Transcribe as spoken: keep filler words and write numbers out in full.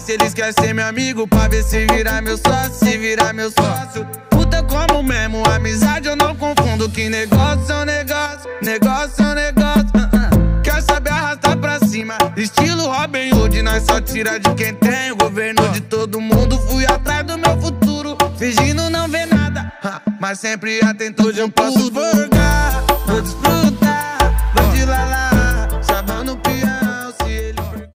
se eles querem ser meu amigo, pra ver se virar meu sócio, se virar meu sócio. Puta como mesmo, amizade eu não confundo. Que negócio é um negócio, negócio é um negócio. uh -uh. Quer saber arrastar pra cima, estilo Robin Hood. Nós só tira de quem tem, o governo de todo mundo. Fui atrás do meu futuro, fingindo não ver nada, uh, mas sempre atento. Hoje eu posso forgar, vou desfrutar.